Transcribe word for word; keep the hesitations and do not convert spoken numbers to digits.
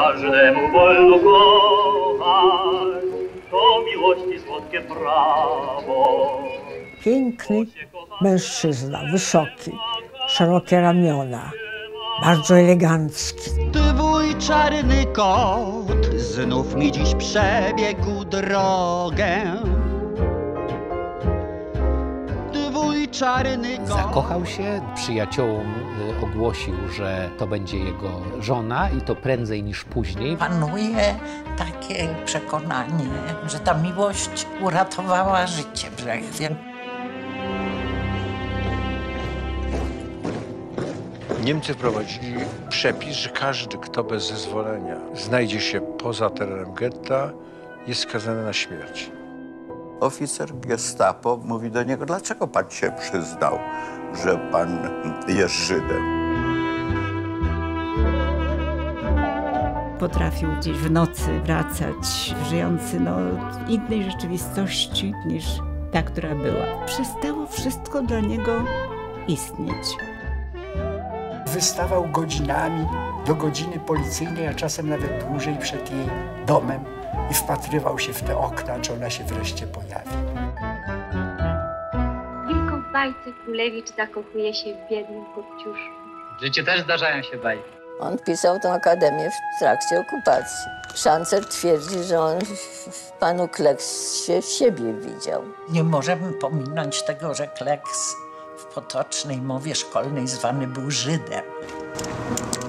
każdemu wolno kochać, to miłości słodkie prawo. Piękny mężczyzna, wysoki, szerokie ramiona, bardzo elegancki. Twój czarny kot znów mi dziś przebiegł drogę. Twój czarny kot... Zakochał się, przyjaciołom ogłosił, że to będzie jego żona i to prędzej niż później. Panuje takie przekonanie, że ta miłość uratowała życie Brzechwie. Niemcy wprowadzili przepis, że każdy, kto bez zezwolenia znajdzie się poza terenem getta, jest skazany na śmierć. Oficer gestapo mówi do niego, dlaczego pan się przyznał, że pan jest Żydem? Potrafił gdzieś w nocy wracać, żyjący no, w innej rzeczywistości niż ta, która była. Przestało wszystko dla niego istnieć. Wystawał godzinami do godziny policyjnej, a czasem nawet dłużej przed jej domem i wpatrywał się w te okna, czy ona się wreszcie pojawi. Tylko w bajce Królewicz zakochuje się w biednym Kopciuszu. W życiu też zdarzają się bajki. On pisał tę akademię w trakcie okupacji. Szancer twierdzi, że on w panu Kleksie w siebie widział. Nie możemy pominąć tego, że Kleks w potocznej mowie szkolnej zwany był Żydem.